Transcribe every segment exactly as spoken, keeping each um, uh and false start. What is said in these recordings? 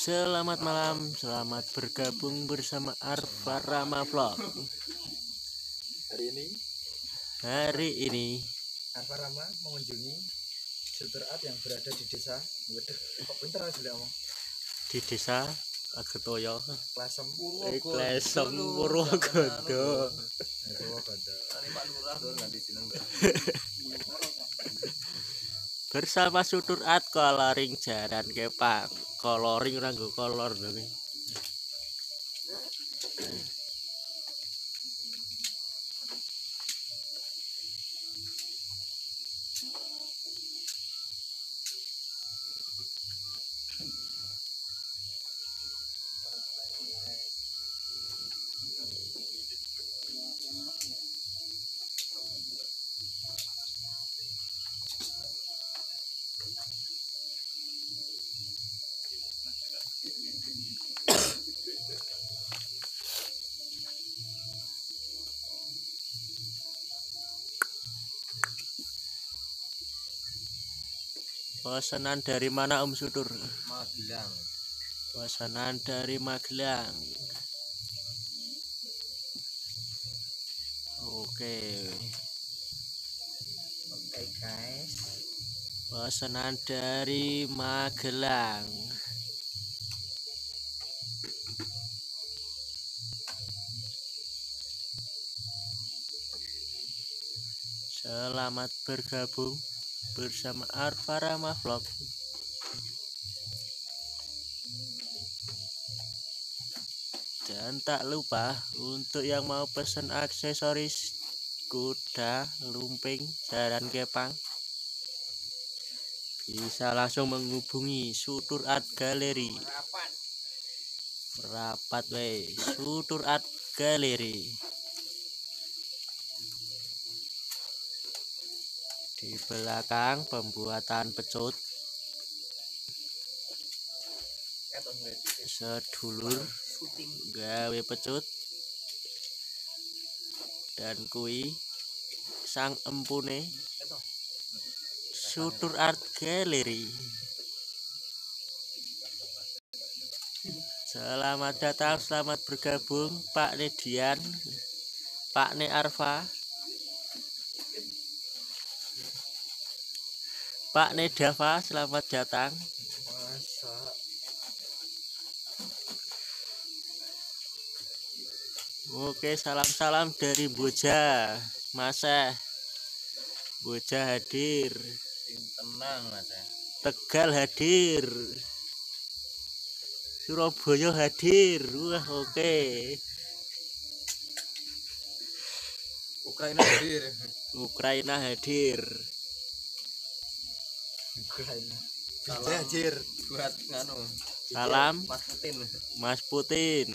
Selamat malam, selamat bergabung bersama Arfa Rama Vlog. Hari ini, Hari ini Arfa Rama mengunjungi Sutur Art yang berada di desa. Waduh, kok pinter aja bilang ngomong. di desa Agetoyo, Klasem Klesem Purwogodo. Purwogodo. Bersama Sutur Art coloring jaran kepang. Coloring ora nggo kolor lho. Pesanan dari mana Om Sutur? Magelang. Pesanan dari Magelang. Oke. Oke guys. Pesanan dari Magelang. Selamat bergabung bersama Arfa Rama Vlog. Dan tak lupa untuk yang mau pesan aksesoris kuda, lumping, jaran kepang, bisa langsung menghubungi Sutur Art Gallery. Merapat weh, Sutur Art Gallery. Di belakang pembuatan pecut, sedulur gawe pecut, dan kui sang empune Sutur Art Gallery. Selamat datang, selamat bergabung Pak Nedian, Pak Ne Arfa, Pak Nedava, selamat datang. Masa Oke, salam-salam dari Boja, Masa. Boja hadir. tenang Mas ya. Tegal hadir. Surabaya hadir. Wah, oke. Ukraina hadir. Ukraina hadir. Ukraina. Salam hadir buat nganu. Salam Mas Putin. Mas Putin.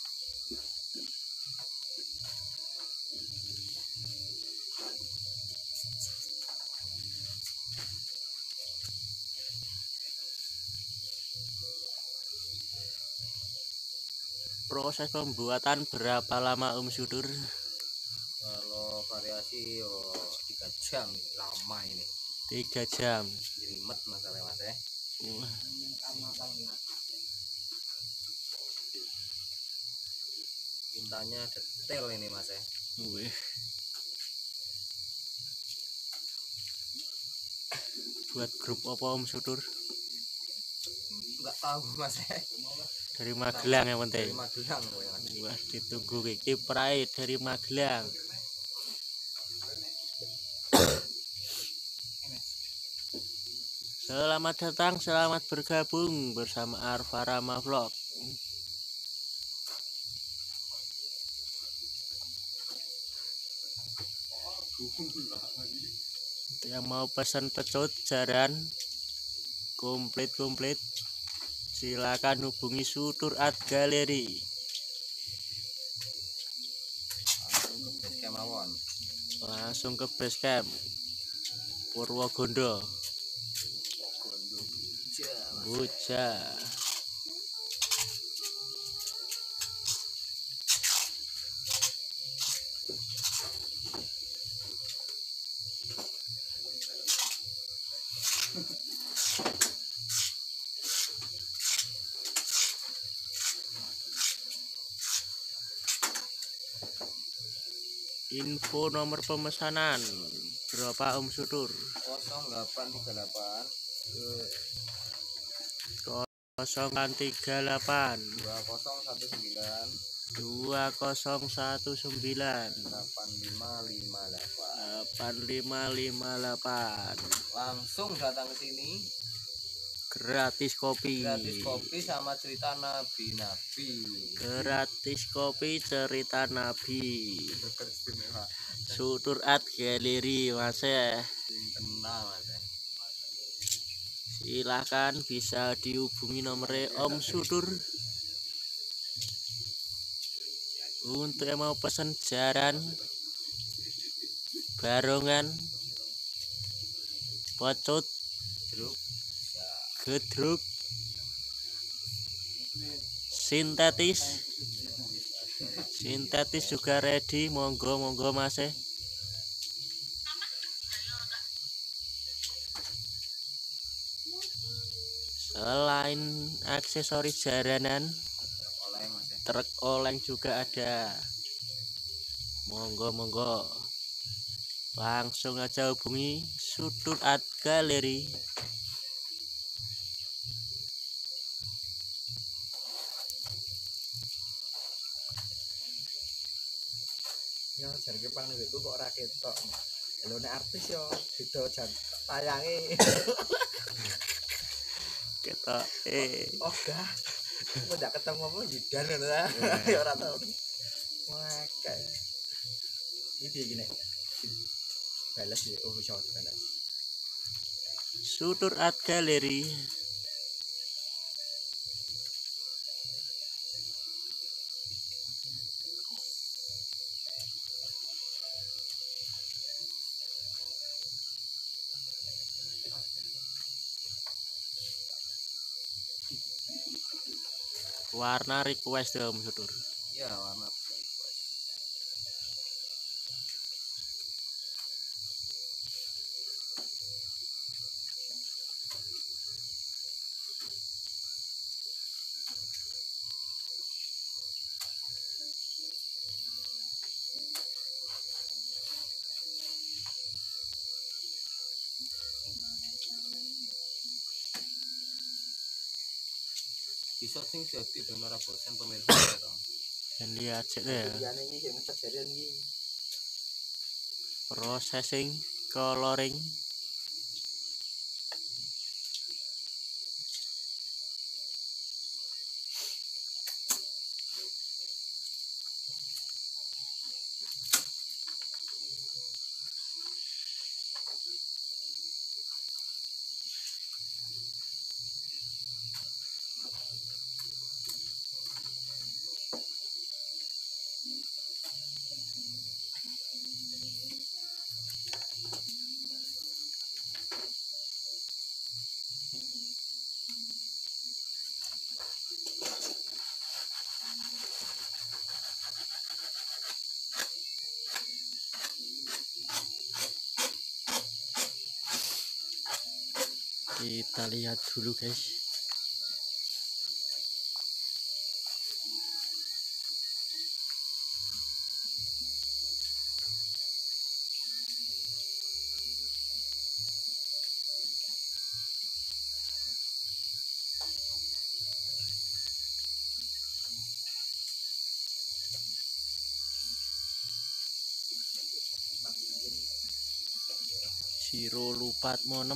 Proses pembuatan berapa lama Om Sutur? Kalau variasi yo tiga jam lama ini. Tiga jam. Jelimet masalahnya Mas ya. Wah, Tintanya detail ini Mas ya. wih. Buat grup apa Om Sutur? Enggak tahu Mas ya. Dari Magelang yang Dari penting. Magelang kok yang ada. Wah, ditunggu iki Pride dari Magelang. Selamat datang, selamat bergabung bersama Arfa Rama Vlog. Yang mau pesan pecut, jaran, komplit-komplit, silakan hubungi Sutur Art Gallery. Langsung ke Kemawon. Langsung ke base camp Purwogodo, Boja. Info nomor pemesanan berapa Om Sutur? nol delapan tiga delapan nol tiga delapan dua nol satu sembilan dua nol satu sembilan delapan lima lima delapan. delapan lima lima delapan. Langsung datang ke sini, gratis kopi gratis kopi sama cerita nabi-nabi. gratis kopi cerita nabi. Istimewa. Sutur Art Gallery Mas ya. Kenal Mas. Silahkan bisa dihubungi nomornya Om Sutur untuk yang mau pesen jaran, barongan, pocut, gedruk, sintetis sintetis juga ready. Monggo monggo Mas. Selain aksesoris jaranan, truk oleng juga ada. Monggo monggo langsung aja hubungi Sutur Art Gallery. Ya jarke pang niku kok ora ketok. Lho nek artis yo beda jan tayange. Ketok eh Oh gah. Kok ndak ketemu apa jidan ngono ta. Ya ora tau. Wah, kayak iki piye iki nek balas ya, oh bisa balas. Sutur Art Gallery. Warna request ya Om Sutur. Iya, warna bisa sing jadi benar bosan pemirsa ya. Dan lihat cek ya. Liyane iki sing kejadian iki. Processing, coloring, kita lihat dulu guys. Siro lupat monem.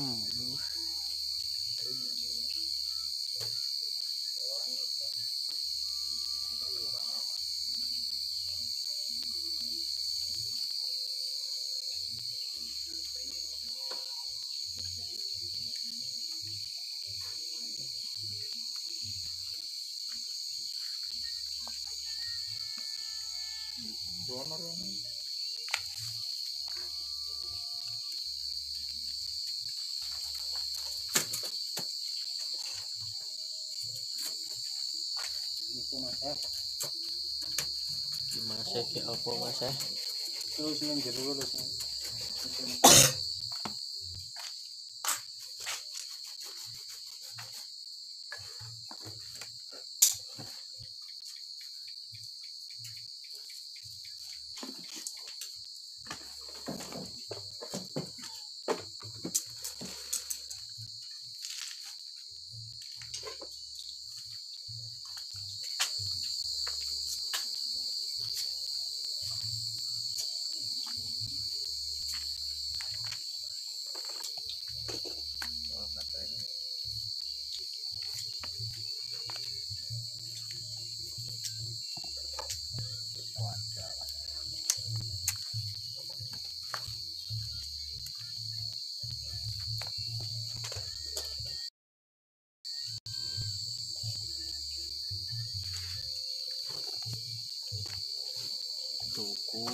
Donor ini. Itu Mas. Masih ke apa Mas? Terus nang jero terus. tuku.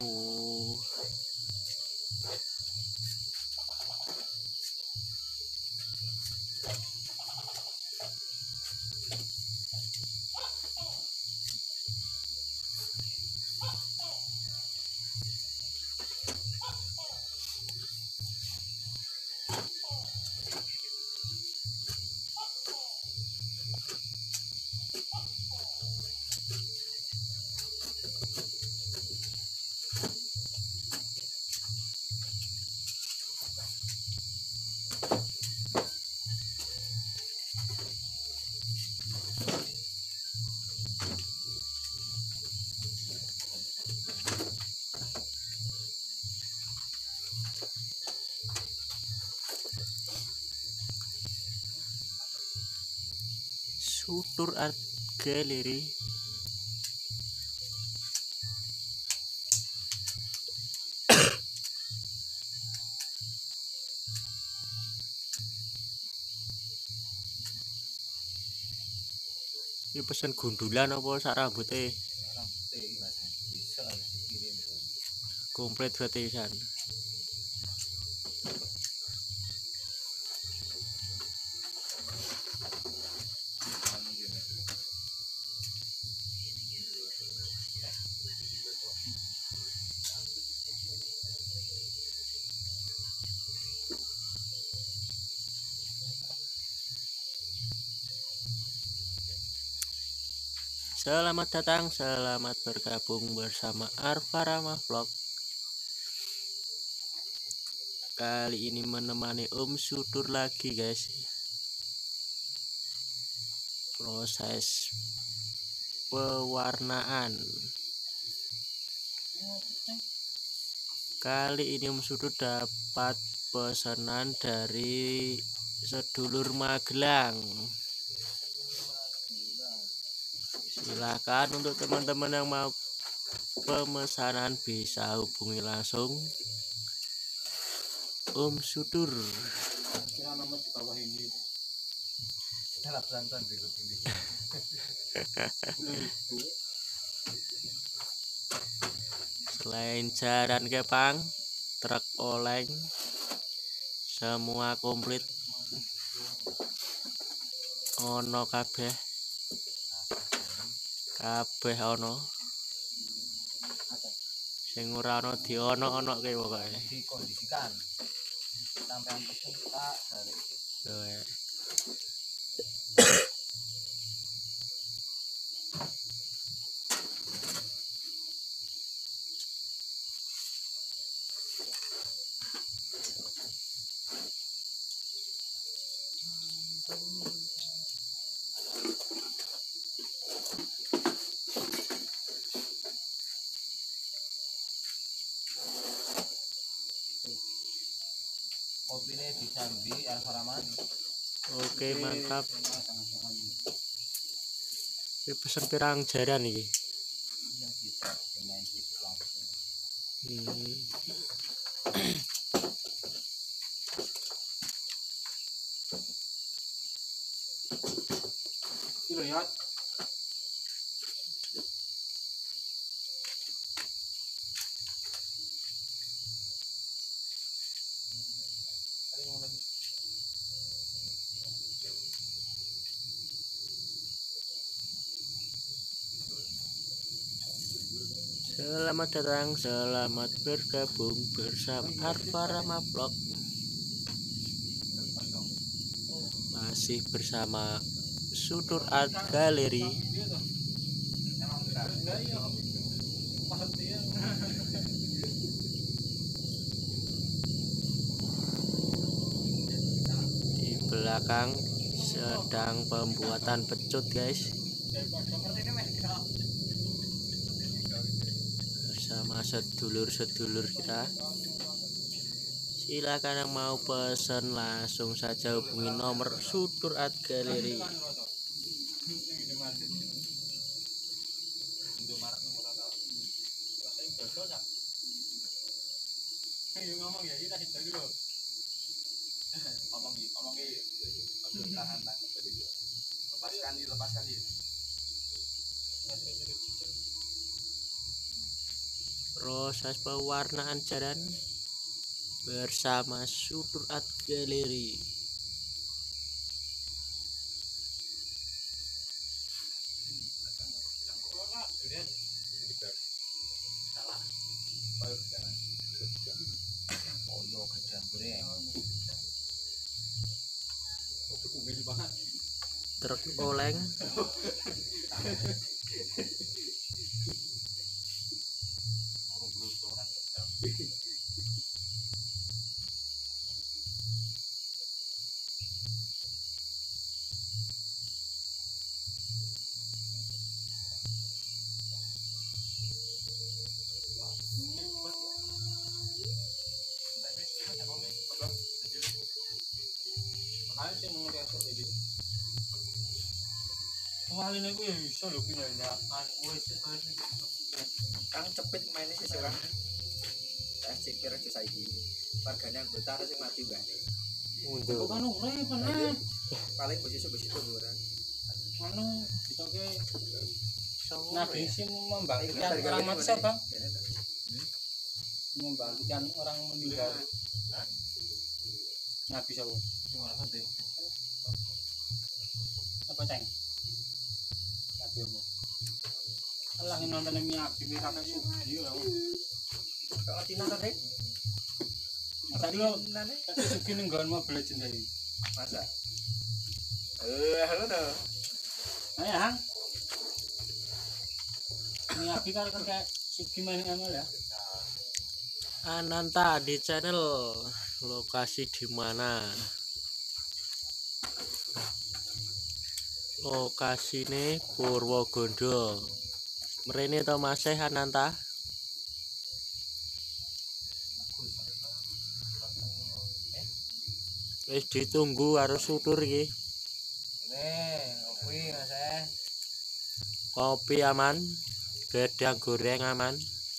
Sutur Art Gallery. Ini pesen gundulan apa sak rambutnya? Rambutnya iki Mas. Bisa harus dikirim. Komplit berarti san. Selamat datang, selamat bergabung bersama Arvarama Vlog. Kali ini menemani Om Sutur lagi guys. Proses pewarnaan. Kali ini Om Sutur dapat pesanan dari sedulur Magelang. Silakan untuk teman-teman yang mau pemesanan bisa hubungi langsung Om Sutur. Kira nomor di bawah ini. Dalam santuan berikut ini. Selain jaran kepang, truk oleng, semua komplit. Ono kabeh. Kabeh ono. Sing ora ono diono-onoke pokoke. Dikondisikan. Sampai pesen tak dari. Tuh. Kopine disambi Arvarama. Oke, mantap. Ini pesen pirang jaran iki? Iya bisa main gitu langsung. Hmm. Kilo ya. Selamat datang, selamat bergabung bersama Arvarama Vlog. Masih bersama Sutur Art Gallery. Di belakang sedang pembuatan pecut guys, bersama sedulur-sedulur kita. Silakan yang mau pesen langsung saja hubungi nomor Sutur Art Gallery. Ngomong ya kita hit dulu. Ngomong ngomong tahan tahan lepaskan di lepaskan di proses pewarnaan jaran bersama Sutur Art Gallery. Truk oleng Kemarin aku ya bisa lho punya nyakan wis Kang cepet mainnya sih orang. Saya cek kira cek saiki. Wargane anggota sing mati bane. kok kan urip bener. Paling bos bos itu ora. Anu ditoke nabi sing membangkitkan orang mati Bang. Membangkitkan orang meninggal. Nabi sapa? Apa ceng? Nabi apa? Allah yang nonton yang nabi ini kakak sugi ya. Kalau Cina kan dek. Masa dulu kakak sugi nih gak mau belajar dari. Masa? Eh, halo no. Nah ya, ini nabi kan kakak sugi main M L ya. Ananta di channel lokasi di mana? Lokasi ini Purwogondo. Mrene to Masih Ananta. Wis ditunggu harus Sutur iki. Nih, kopi Mas eh. Kopi aman, gedang goreng aman.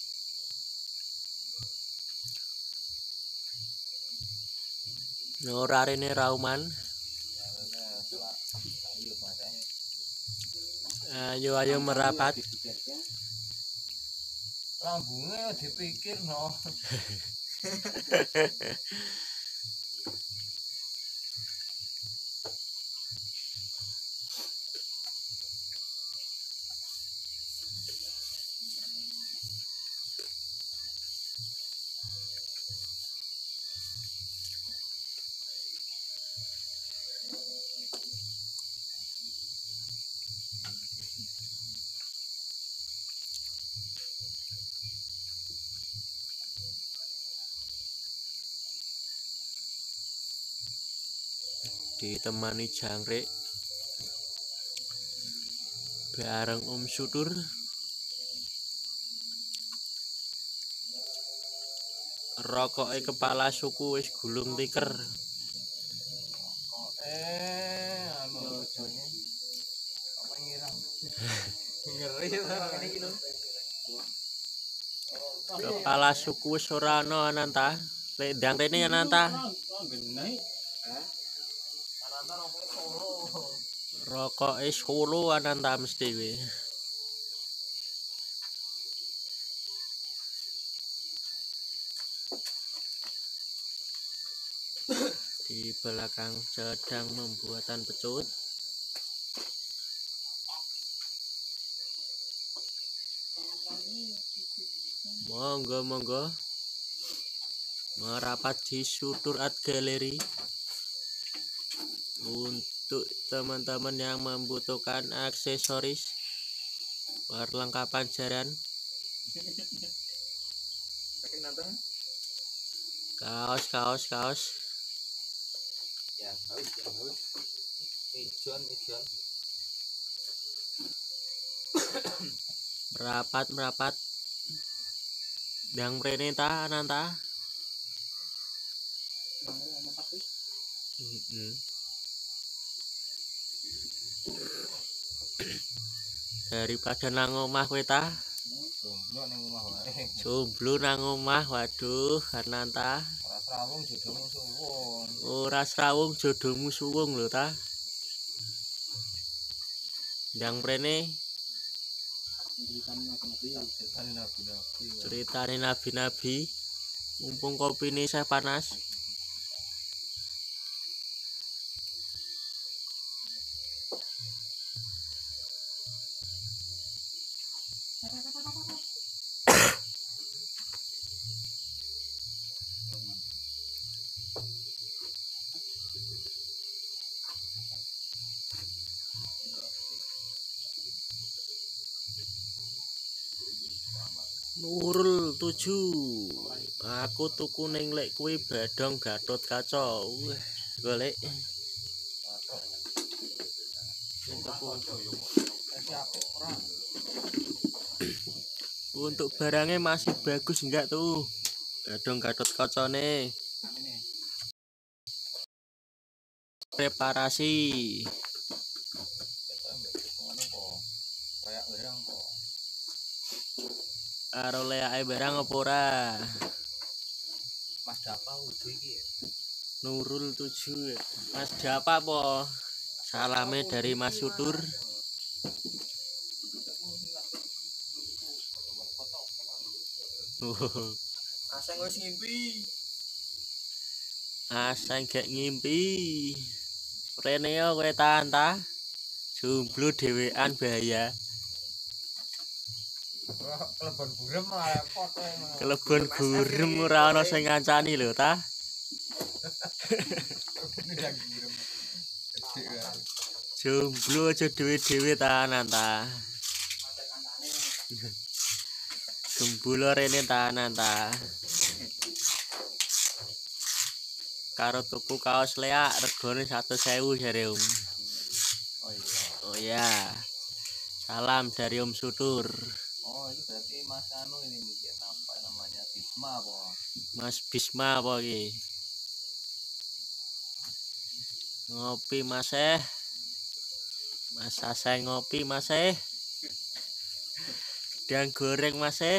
Ora rene rauman. Ayo ayo merapat. Lambungnya dipikir no. Ditemani jangkrik bareng Om Sutur. Rokoke kepala suku wis gulung tiker. Eh, anu jonya. Apa ngirang? Ngeri ini gitu. Kepala suku wis ora ana Ananta. Lek ndang rene Ananta. Rokoke Solo Ananta mesti kuwi. Di belakang sedang pembuatan pecut. Monggo monggo merapat di Sutur Art Gallery untuk teman-teman yang membutuhkan aksesoris perlengkapan jaran, kaos kaos kaos. Ya, haus, ya haus. Pijon, pijon. Merapat merapat. Dang mrene ta Ananta. Heeh. Daripada nang omah kowe ta. Jomblo ning omah wae. Jomblo nang omah, waduh Ananta. Ora srawung jodohmu suwung. Ora srawung jodohmu suwung lho ta. Ndang mrene Ceritanya nabi-nabi. Ceritane nabi-nabi. Ceritane nabi-nabi. Mumpung kopi ini saya panas. Nurul tujuh. Aku tuku ning lek kuwi Badong Gatot Kaca. Wah, golek. Untuk barangnya masih bagus enggak tuh? Badong Gatot Kacane. Preparasi. Karo leake barang apa ora? Mas Dapa udah iki ya. Nurul tujuh. Mas Dapa apa? Salame dari Mas Sutur. Aseng wis ngimpi. Aseng gak ngimpi. Rene yo kowe tahan ta. Jomblo dhewean bahaya. Kelebon gurem malah foto. Kelebon gurem ora ana sing ngancani lho ta. Jomblo aja dhewe-dhewe tahanan ta. Gembulo rene tahanan ta. Karo tuku kaos leak regane seratus ribu jare Om. Oh iya. Oh ya. Salam dari Om Sutur. Oh, ini berarti Mas Anu ini mungkin apa namanya Bisma apa? Mas Bisma apa iki? Ngopi Mas eh. Mas Aseng ngopi Mas eh. Dan goreng Mas eh.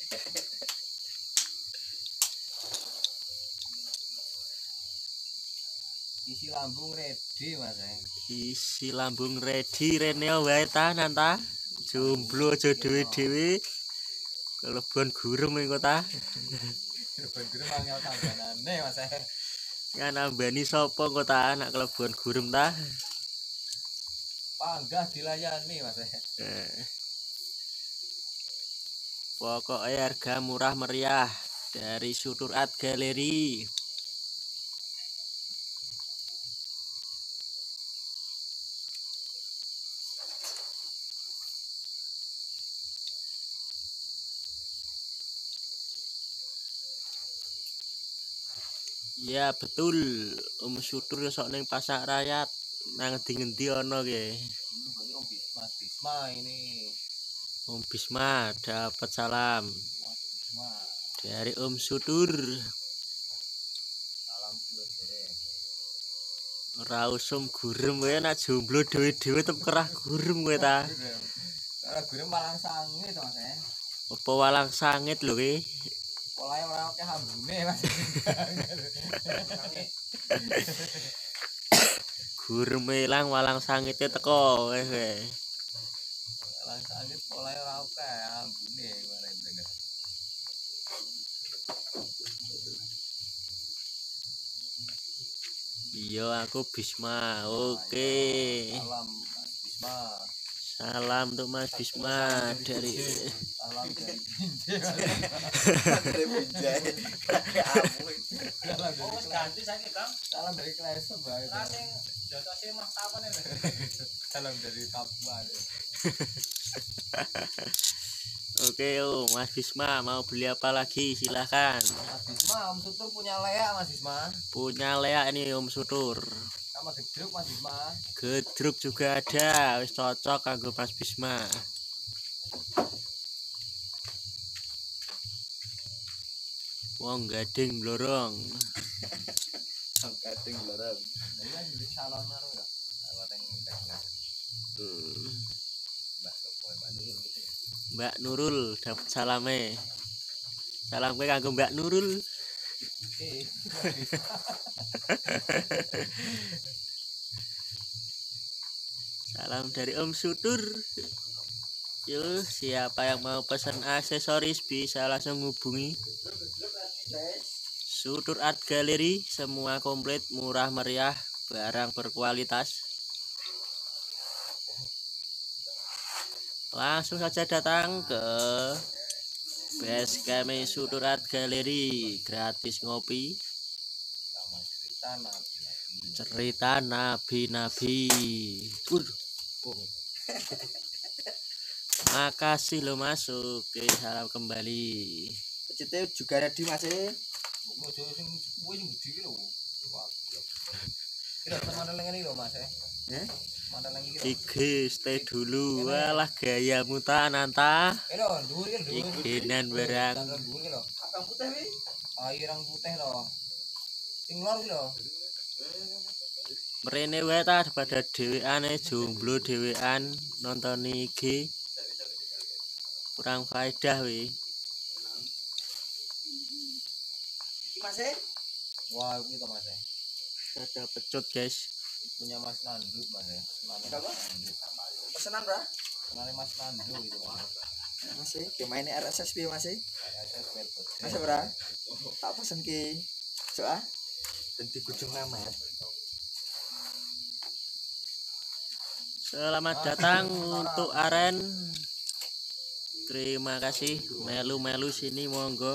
Isi lambung ready Mas eh. Isi lambung ready rene wae tahanan ta. Jomblo aja dhewe-dhewe. Kelebon gurem engko ta. Kelebon gurem angel tambanane Mas eh. Kan nambani sapa engko ta anak kelebon gurem ta. Panggah dilayani Mas eh. Eh. Pokoknya harga murah meriah dari Sutur Art Gallery. Ya betul, Om Sutur sok ning Pasar Rakyat. Nang ngendi-ngendi ana ki. Berarti Om Bisma, Bisma ini. Om Bisma dapat salam Mas Bisma. dari Om Sutur. Salam dulur-dulur. Ora usum gurem kowe nek jomblo dhewe-dhewe tep kerah gurem kowe ta. Ora gurem malang sangit Mas eh. Apa walang sangit lho ki. Polahe ora akeh ambune Mas. Gurem ilang walang sangite teko wis. Walang sangit polahe ora akeh ambune bareng bener. Iya aku Bisma. Oke. Salam Mas Bisma. Salam untuk Mas Bisma dari Salam dari Pinjai. Dari Pinjai. Salam Oh, wis dari ganti saiki, Bang. Salam dari Klesem bae. Lah sing jotose mah kapan ini? Salam dari Papua. Oke oh Mas Bisma mau beli apa lagi silahkan. Mas Bisma, Om Sutur punya leak Mas Bisma. Punya leak ini Om Sutur. Sama gedruk Mas Bisma. Gedruk juga ada, wis cocok kanggo Mas Bisma. Wong gading blorong. Wong gading blorong. Ini kan di salon mana enggak? Salon yang enggak. Hmm. Mbak Sopo Mbak Nurul gitu ya. Mbak Nurul dapat salame. Salam kowe kanggo Mbak Nurul. Eh. Salam dari Om Sutur. Yuk, siapa yang mau pesan aksesoris bisa langsung hubungi Sutur Art Gallery. Semua komplit, murah meriah, barang berkualitas. Langsung saja datang ke base camp Sutur Art Gallery, gratis ngopi, cerita nabi-nabi. Makasih lo masuk. Oke, salam kembali. Pecete juga ready Mas. Ojo sing kuwi sing gede iki lho. Kira teman leng ini lho Mas. Eh? Mantan lagi kira. Iki stay dulu. Walah gayamu ta Nanta. Eh lho, dhuwur iki lho. Ikinan barang. Dhuwur iki lho. Abang putih wi. Ah, irang putih lho. Sing lor iki lho. Mrene wae ta pada dhewean jomblo dhewean nonton I G. Kurang faedah wi. Iki Mas. Wah, iki to Mas. Ada pecut guys. Punya Mas Nandu Mas. Apa? Pesanan, Bro? Kenalnya Mas Nandu gitu Mas. Mas, ki main R S S piye Mas? Mas, Bro. Tak pesen ki. Soa. Dan digujung Mamet. Selamat datang untuk Aren. Terima kasih. Melu-melu sini monggo.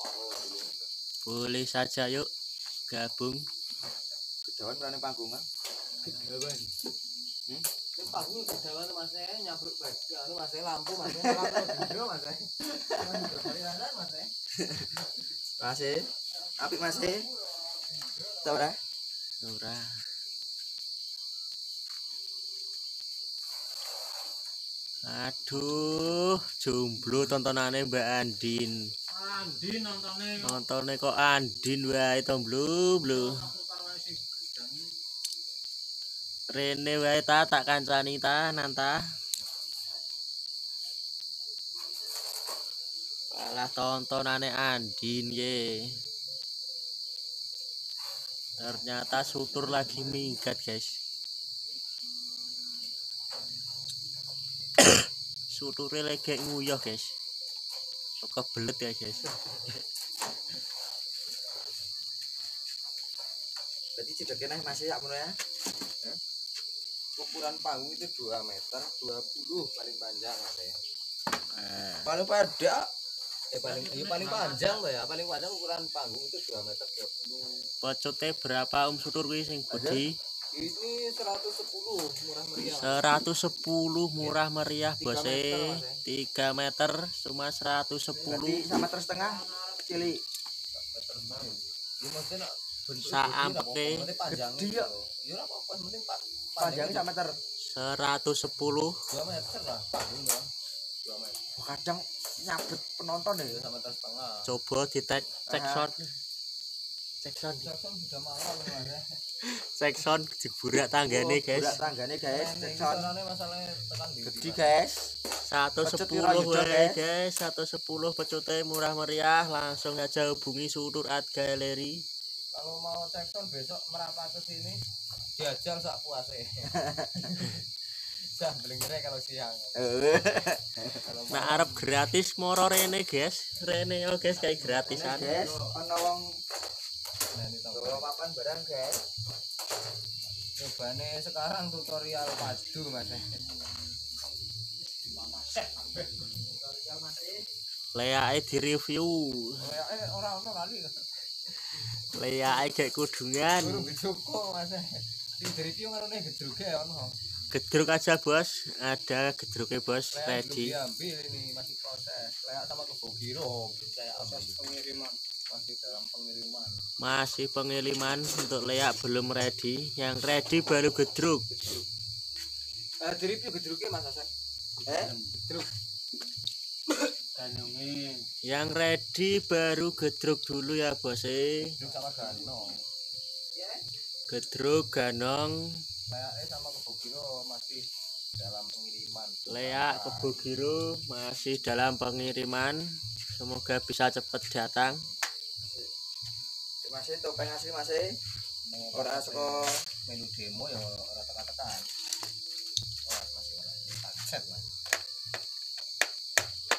Boleh saja yuk gabung. Kedawan berani panggungan. Kedawan. Hmm? Ini panggung kedawan Mas nyabruk bagi anu Mas lampu Mas lampu video Mas. Mas. Mas. Apik Mas. Tahu ora? Ora. Aduh, jomblo tontonane Mbak Andin. Andin nontone. Nontone kok Andin wae to, Blu, Blu. Rene wae ta tak kancani ta Nanta. Alah tontonane Andin ye. Ternyata Sutur lagi minggat, guys. Suture lagi nguyah, guys. Kebelet ya, guys. Berarti cedek kene Mas ya ngono ya. Ukuran panggung itu dua meter dua puluh paling panjang Mas ya. Nah, Paling pada Eh paling ya paling panjang loh ya, paling panjang ukuran panggung itu dua meter dua puluh. pocotnya berapa Om Sutur kuwi sing gede? Ini seratus sepuluh murah meriah. seratus sepuluh murah meriah, Tiga bos. meter, Mas, ya. tiga meter cuma seratus sepuluh. berarti sama terus setengah cilik. Ya maksudnya bentuk Saampe panjang. Gede ya. Ya ora apa-apa, penting Pak. Panjangnya sama meter. seratus sepuluh. dua meter lah panggung dong. dua meter. Oh, kadang nyabet penonton ya. Ya sama meter setengah. Coba ditek cek Ah. sound. Cek sound. Jackson sudah mahal Mas ya. Cek sound jeburak tanggane, guys. Burak tanggane guys. Ini Sound soalnya masalahnya tekan di. gede guys. seratus sepuluh Pecut ira wae, jedok, guys. seratus sepuluh pecutnya murah meriah. Langsung aja hubungi Sutur Art Gallery. Kalau mau Jackson besok merapat ke sini diajal sak puase. Jah belengere kalau siang. Kalau mau Nah, arep gratis moro rene, guys. Rene yo, guys, kayak gratisan. Guys, ana wong nah, ini tahu. bawa papan barang guys. Nyobane sekarang tutorial padu Mas. Leake di review. Eh ora ono lali. Leake gak kudungan. Guru bidoko Mas. Di review ngarone gedruge ono. Gedruk aja, Bos. Ada gedruknya, Bos. Saya belum Ready. diambil ini masih proses. Layak sama kebogiro saya ambil. Pengiriman masih dalam pengiriman. Masih pengiriman untuk leak belum ready. Yang ready baru gedruk. Eh di review gedruge Mas Hasan. Eh, Gedruk. Ganunge. Yang ready baru gedruk dulu ya, Bos. Gedruk sama gano. Gedruk ganong. Layaknya sama kebogiro masih dalam pengiriman. Leak Kebogiro masih dalam pengiriman. Semoga bisa cepat datang. masih topeng asli masih. Ora saka menu demo ya ora tekan-tekan. Wah, masih ora. Tak set Mas.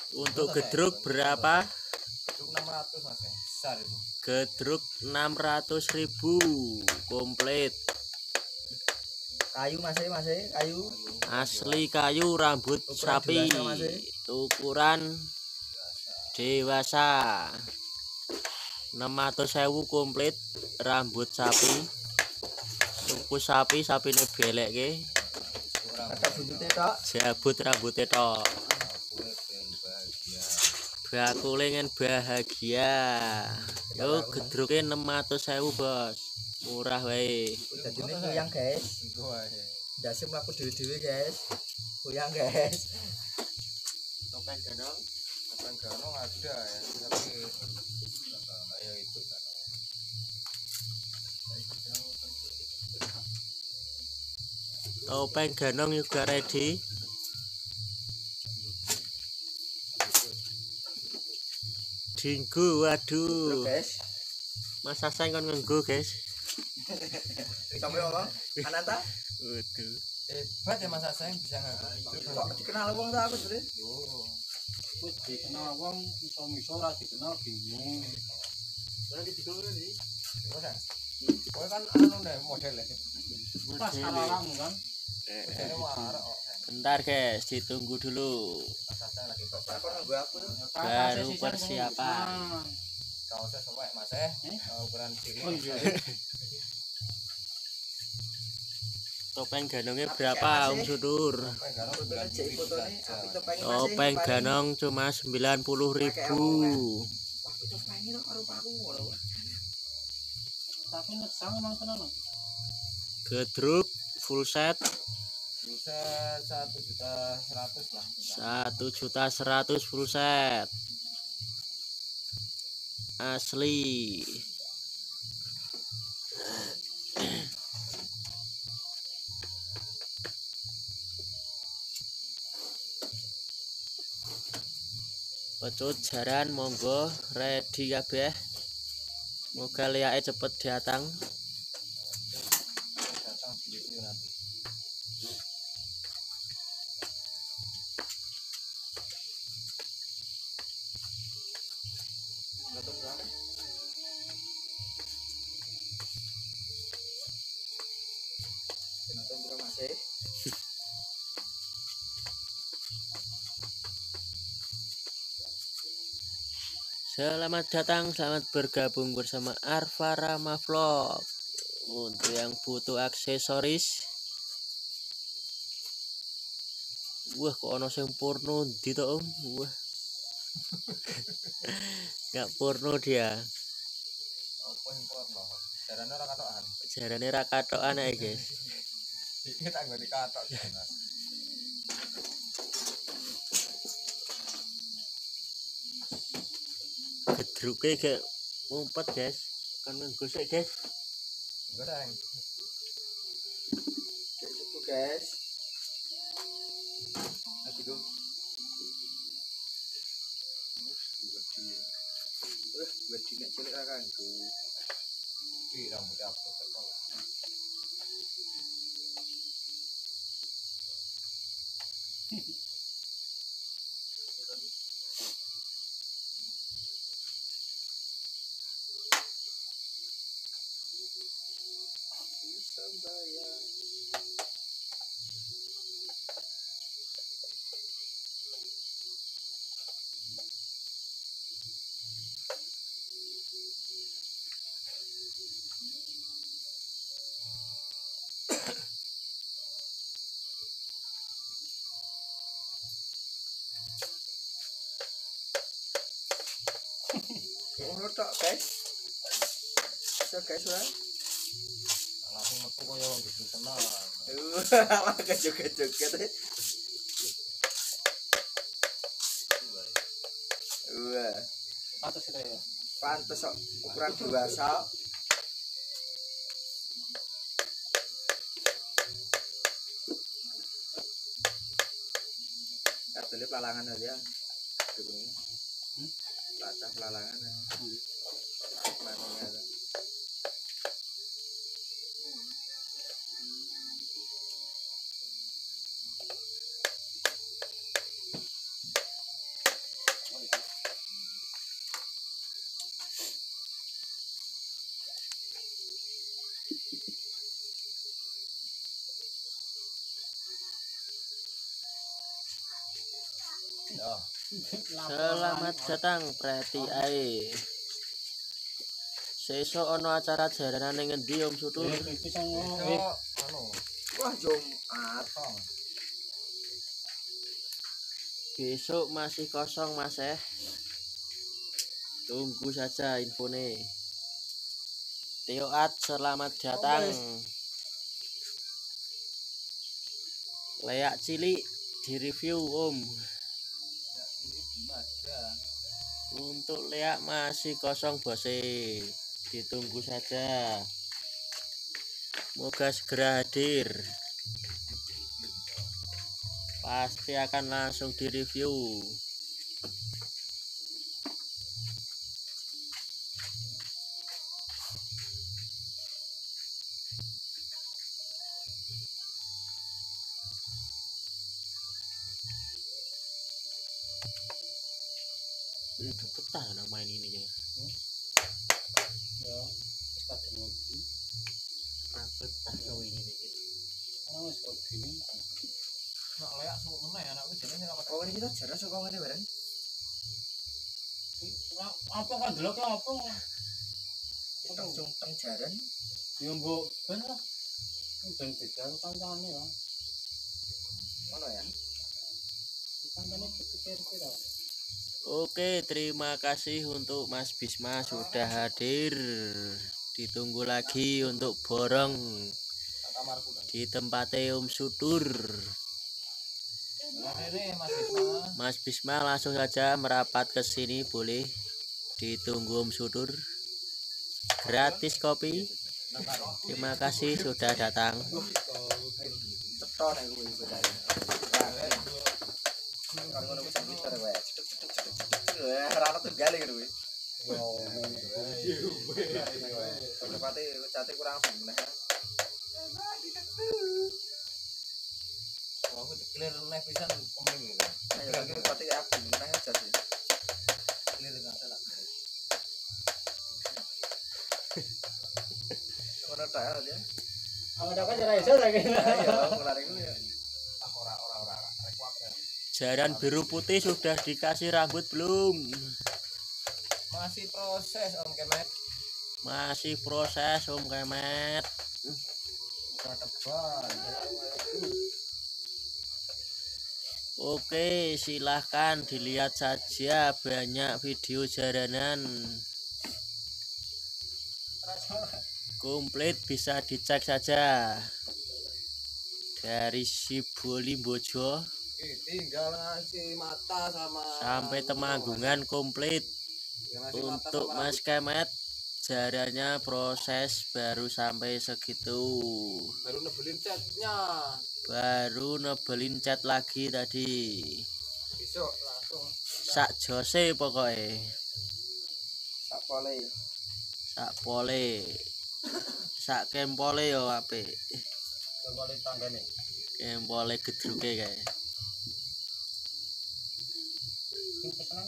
Untuk gedruk berapa? Gedruk enam ratus Mas. Besar itu. Gedruk enam ratus ribu komplit. Kayu masih masih kayu. Asli kayu rambut Ukuran sapi. dewasa, Mas, eh? Ukuran dewasa. enam ratus ribu komplit rambut sapi. Tuku sapi sapine belek ke. Ada buntutnya tok. Jabut rambutnya tok. Bakule ngen bahagia. Yo gedruke enam ratus ribu bos. Murah wae. Jadi ini kuyang guys. Dasi melaku dewi-dewi guys. Kuyang guys. Topeng ganong. Topeng ganong ada ya, tapi ayo itu kan. Topeng ganong juga ready. Dinggo, waduh. Guys. Mas Aseng kon ngenggo, guys. Sampai ngomong. Ananta. Waduh. Hebat ya Mas Aseng bisa nggak? Kok dikenal wong ta aku sebenarnya? Oh. Wis dikenal wong iso-iso ora dikenal bingung. Ora didigol iki. Terus ya? Kowe kan anu deh modelnya. Pas kalalang kan. Modelnya warok kok. Bentar, guys, ditunggu dulu. Mas Aseng lagi Aku topak. nunggu aku. Baru persiapan. Kaosnya sampai Mas eh. Ukuran cilik. Oh iya. Topeng ganongnya berapa, Om Sudur? Topeng ganong Fotonya sembilan cek puluh ribu fotonya. saja. Aku topengin masih. Topeng ganong cuma sembilan puluh ribu. Wah, topengin kok karo aku ngono. Tapi nek sang emang tenan. Gedruk full set Bisa satu juta seratus lah. satu juta seratus full set. Asli. Pecut jaran monggo ready kabeh. Moga liake cepet datang. Datang di review nanti. Betul berapa? Nonton bro masih. Selamat datang, selamat bergabung bersama Arvarama Vlog. Untuk yang butuh aksesoris, wah kok ono sing porno ndi to Om? Wah. Nggak porno dia. Apa yang porno? Jarane ora katokan. Jarane ra katokan ae, guys. Iki tak nggo dikatok Mas. Gedruke gak ngumpet, guys. Kan nggosek, guys. Goreng. Cek suku guys. Nanti go. Eh, wedi nek cilik ra kanggo. Ih, rambutnya apa kok. Sambayang. Oh, tok guys. So guys, ora. Langsung metu koyo wong gitu kenal. Wah, joget-joget. Wah, Pantes kita ya. pantes kok ukuran dewasa. Kadele pelalangan aja. Hmm? Lacah pelalangan. Mananya. Selamat datang Preti ae. Sesuk ana acara jaranan ning endi Om Sutur? Iki sing anu. Wah, Jumat. Besok masih kosong Mas eh. Tunggu saja infone. Teoat selamat datang. Leak cilik di review Om. Untuk leak masih kosong bose. Ditunggu saja. Moga segera hadir. Pasti akan langsung direview. Itu betah nama ini ya. ya kadang ngopi. Betah kau ini. Ana wis kok gini. Nek leak semuk meneh anak wis jenenge apa? Oh, ini kita jarak saka ngene bareng. Apa kan delok apa? Kita cungteng jaran. Ya mbok ben lah. Ben beda kancane ya. Ngono ya. Kancane pikir-pikir. Oke, terima kasih untuk Mas Bisma sudah hadir. Ditunggu lagi untuk borong Kamarku kan. di tempatnya Om Sutur. Akhirnya Mas Bisma. Mas Bisma langsung saja merapat ke sini, boleh ditunggu Om Sutur. Gratis kopi. Terima kasih sudah datang. Ceton aku iki bocah. Kan ngono ku sampeyan wae. Eh, ora ono tunggal iki kuwi. Tempate cate kurang meneh. Oh, aku clear neh pisan pemimpin. Ayo lagi pati aku meneh aja sih. Clear enggak salah. Ora tak aja. Awak dapat ora iso ta kene. Ayo, lari ku ya. Ah ora ora ora ora. Rek wae. Jaran biru putih sudah dikasih rambut belum? Masih proses Om Kemet. Masih proses Om Kemet. Ora tebal. Oke, silahkan dilihat saja banyak video jaranan. Komplit bisa dicek saja. Dari Siboli Bojo Eh, tinggal ngasih mata sama sampai Temanggungan komplit. Ngasih mata Untuk sama Mas Kemet jarannya proses baru sampai segitu. baru nebelin catnya. Baru nebelin cat lagi tadi. Besok langsung Sak jose pokoknya. Tak boleh. Sak pole. Sak kempole yo apik. Kembali tanggane. Kempole gedruke kae. Sing pesanan.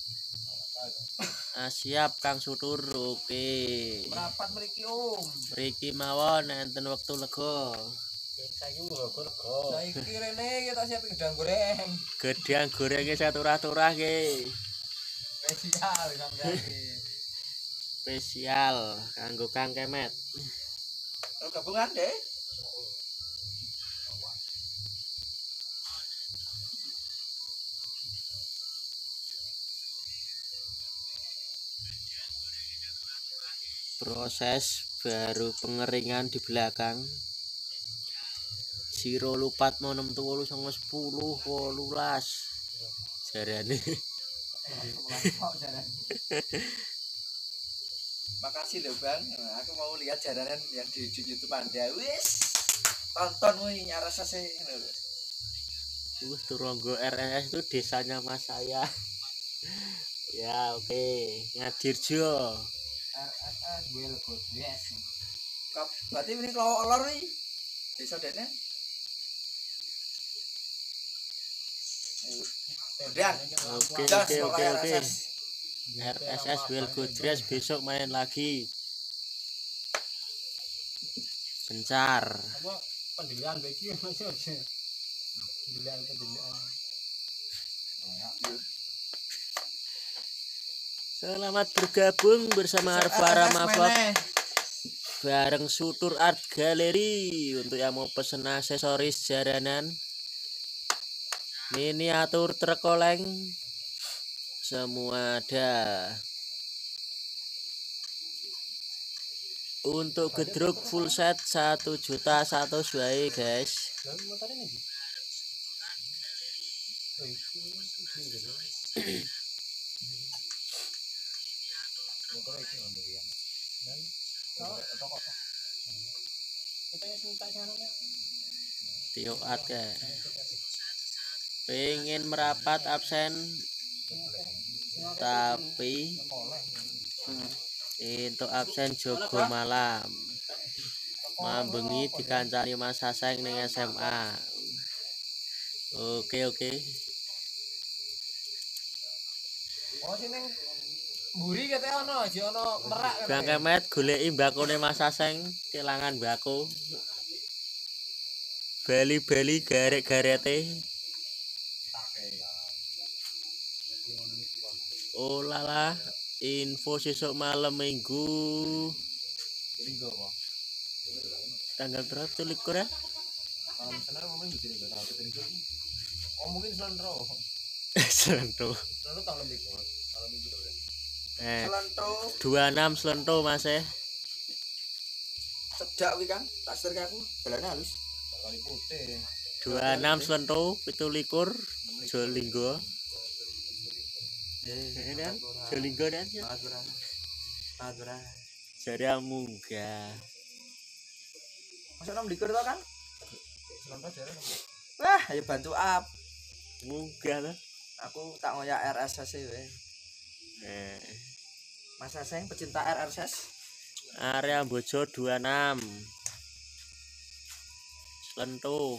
Ah, siap Kang Sutur. Oke. merapat mriki Om. Mriki mawon enten wektu lega. Saiki muga go. Saiki rene kita siap gedang goreng. Gedang gorenge saturah-turah ke. Spesial sampeyan iki. Spesial kanggo Kang Kemet. Kalau gabungan deh. Proses baru pengeringan di belakang. Siro lupat mau enam tuwolu songo sepuluh wolulas. Jarane. Makasih loh Bang. Nah, aku mau lihat jaranan yang di, di YouTube Anda. Wis. Tonton wih nyarasa sih. Uh, Turonggo R S itu desanya mas saya. Ya oke, Ngadirjo. R S S Will Good Yes. Kap, berarti ini kalau olor nih. Desa dene. Udah. Oke Jas, oke oke pokoknya oke. R S S. R S S Will Godres besok main lagi. Bencar. Apa pendilian bagi masih aja. Pendilian pendilian. Selamat bergabung bersama Arvara R S S Mavok meneh. bareng Sutur Art Gallery untuk yang mau pesen aksesoris jaranan, miniatur terkoleng, semua ada. Untuk gedruk full set satu juta satu suai guys. Lah motor ini. Oh, itu gitu. Motor itu pendilian. Dan kita yang minta caranya Tio Art ya. Pengen merapat absen tapi untuk absen jogo malam mambengi dikancani Mas Saseng ning S M A. Oke oke. Oh sini mburi katanya ono, aja ono merak Bang Kemet goleki mbakone Mas Saseng kelangan mbako. Bali-bali garek-garete. Oh lala, info sesuk malam minggu Linggo kok. tanggal berapa likur ya? Malam Senin mau minggu sini enggak tahu linggo. Oh mungkin Selendro. Selento. Selendro tanggal linggo. Malam minggu tuh. Eh, Selento dua puluh enam Selento Mas eh. cedak wi Kang. Tak setir aku. Balane halus. Kali putih. dua puluh enam Selento, pitu likur Jolinggo. Eh, Eh, Dan Jolinggo dan ya. Madura. Madura. Jari munggah. Masuk enam likur to, Kang? Selendro jare. Wah, ayo bantu up. Munggah lah. Aku tak ngoyak R S S we. Eh, Mas Saseng pecinta R S S. area Bojo dua puluh enam Selento.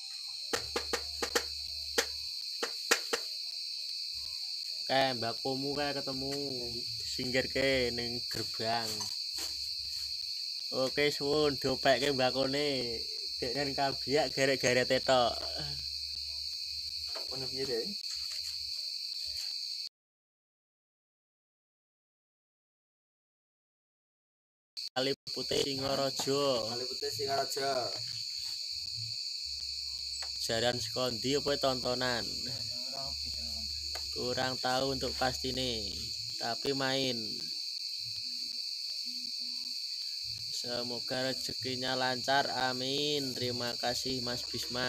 Kayak mbakomu kayak ketemu singgir ke ning gerbang. Oke suwun dopeke mbakone deknen kabiak garek-garek tetok. Ono piye deh? Kali Putih Singaraja. Kali putih Singaraja. Jaran sekondi apa tontonan? Kurang tahu untuk pasti nih, tapi main. Semoga rezekinya lancar, amin. Terima kasih Mas Bisma.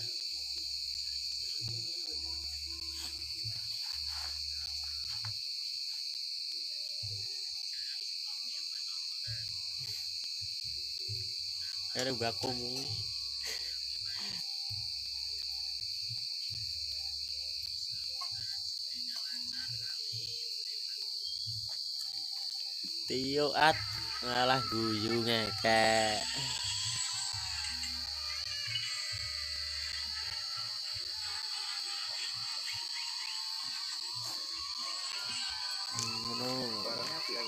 Ada bakumu. Tio At malah guyu ngekek. Ngono. Barangnya piye?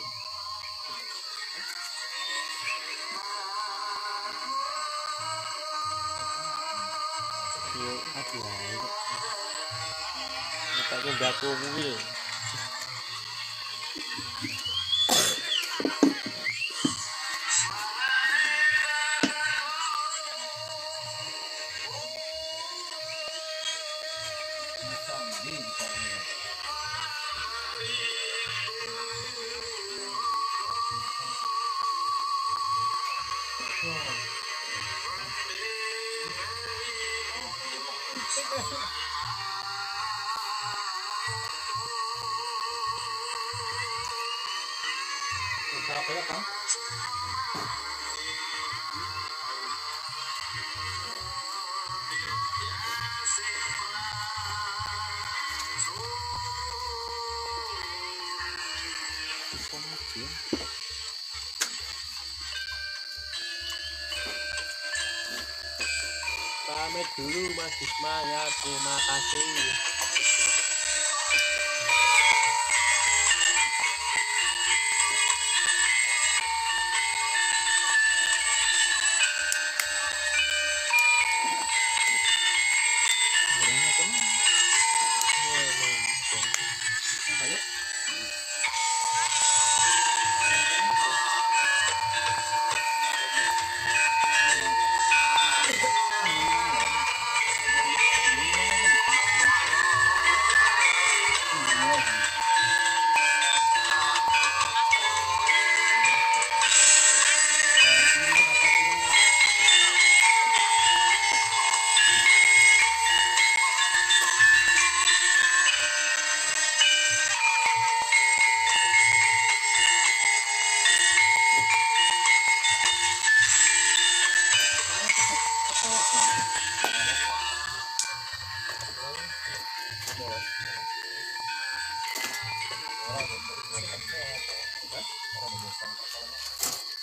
Tio At lah. Pakai bakumu lho. Apa ya, Kang? Pamit dulu Mas Bisma ya, terima kasih.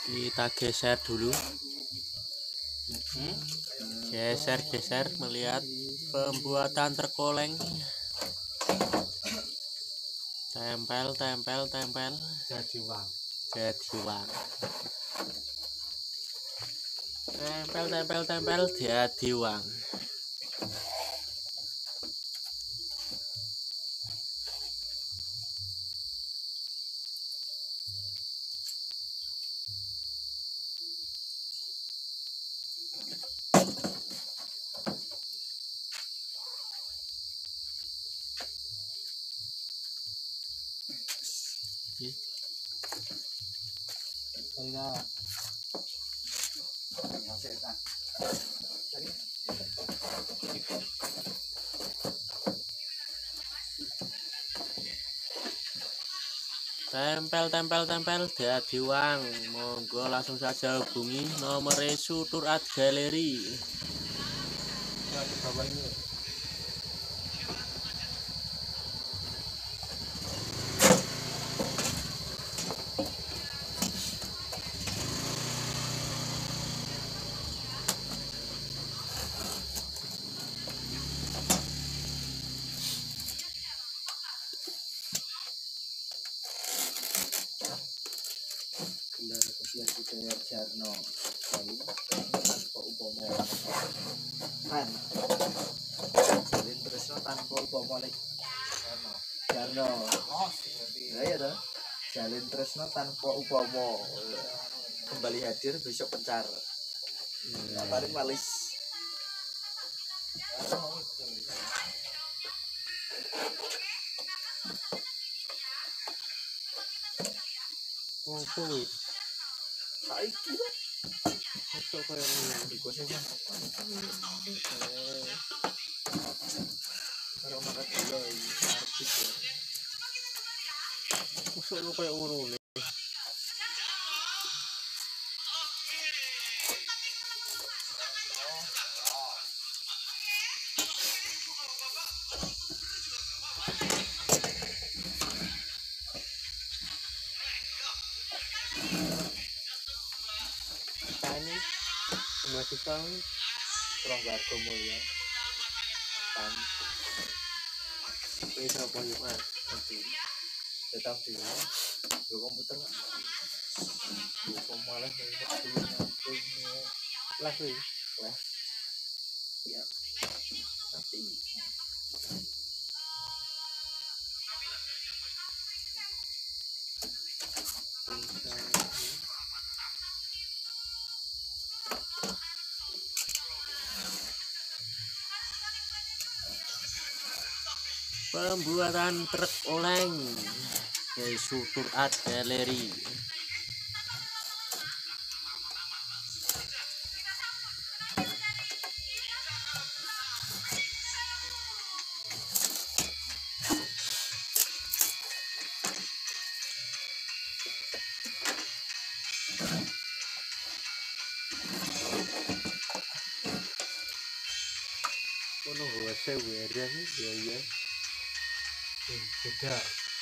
Kita geser dulu. Geser-geser melihat pembuatan terkoleng. Tempel, tempel, tempel. Jadi uang. Jadi uang. Tempel, tempel, tempel. Jadi uang. Saya Tempel, tempel, tempel. Jadi uang. Monggo langsung saja hubungi nomor Sutur Art Gallery. di bawah ini. Biar budaya Jarno lalu tanpa upomo kan jalin tresno tanpa upomo lek Jarno nah ya toh jalin tresno tanpa upomo kembali hadir besok pencar nah, paling malis Oh, kuwi. saiki Masuk kaya ngono. iku sing karo makan dulu artis ya Masuk lu kaya ngono. Ini masih tahun Ronggargo Mulya kan bisa punya mas. nanti tetap di dua komputer dua malah Lah kuwi. ya tapi Pembuatan truk oleng dari Sutur Art Gallery. Ono bahasa wereh ya ya. Beda.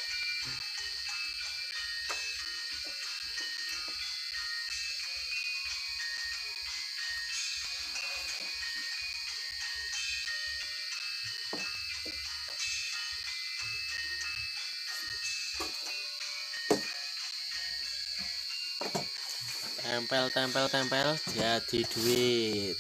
Tempel, tempel, tempel. Jadi duit.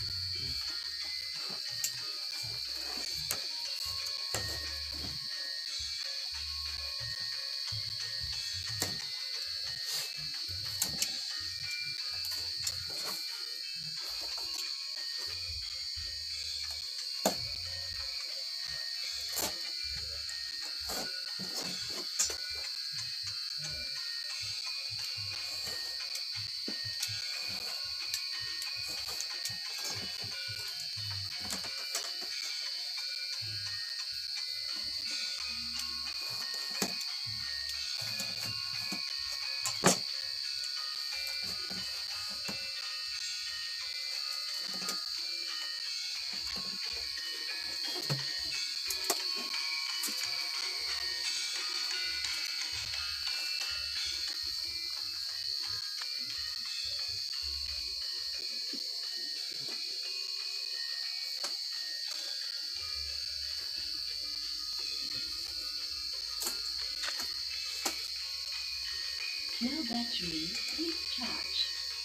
No battery, please charge.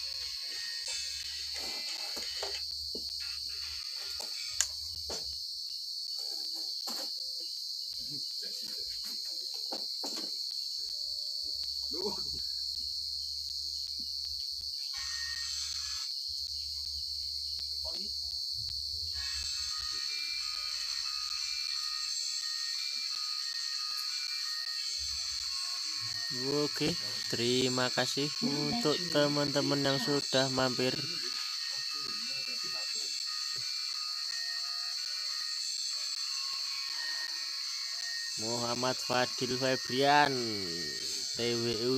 Oke, terima kasih untuk teman-teman yang sudah mampir. Muhammad Fadil Febrian T W U,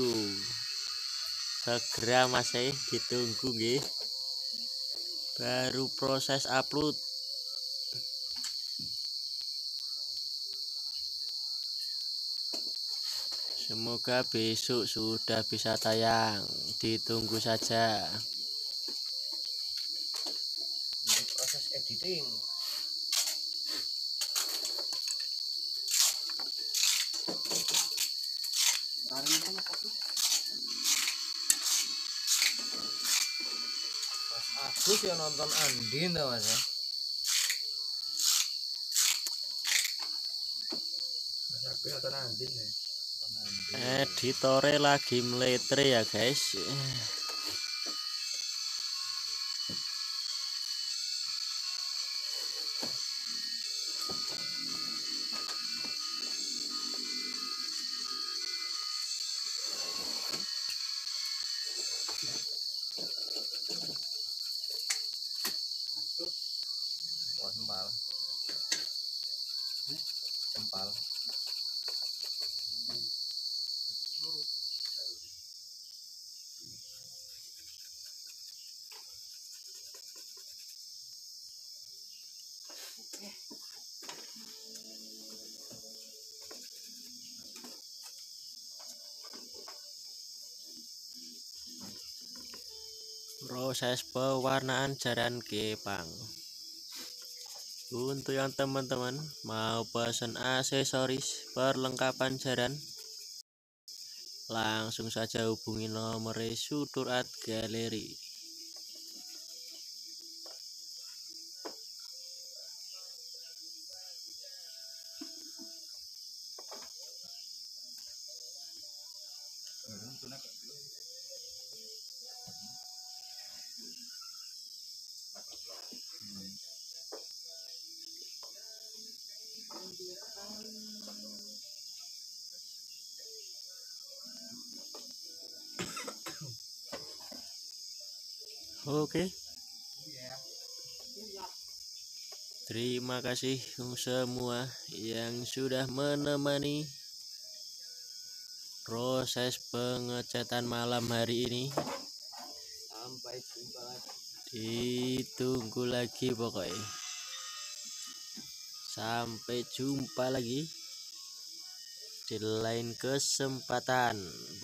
segera masih ditunggu nggih, baru proses upload. Semoga besok sudah bisa tayang, ditunggu saja. Ini proses editing. Mas Agus ya nonton Andin tuh Mas ya. Mas Agus nonton Andin ya. Editore lagi meletre ya guys. Wah, sempal. Sempal. Proses pewarnaan jaran kepang. Untuk yang teman-teman mau pesan aksesoris perlengkapan jaran, langsung saja hubungi nomor Sutur Art Gallery. Oke. Terima kasih semua yang sudah menemani proses pengecatan malam hari ini. Sampai jumpa lagi. Ditunggu lagi pokoknya. Sampai jumpa lagi di lain kesempatan.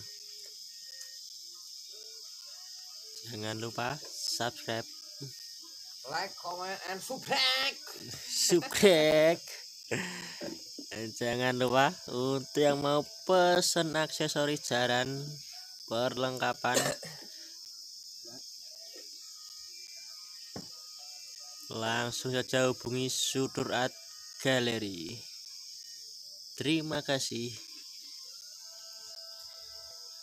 Jangan lupa subscribe, Like, comment, and subscribe. subscribe. Dan jangan lupa untuk yang mau pesen aksesoris jaran perlengkapan, langsung saja hubungi Sutur Art Gallery. Terima kasih.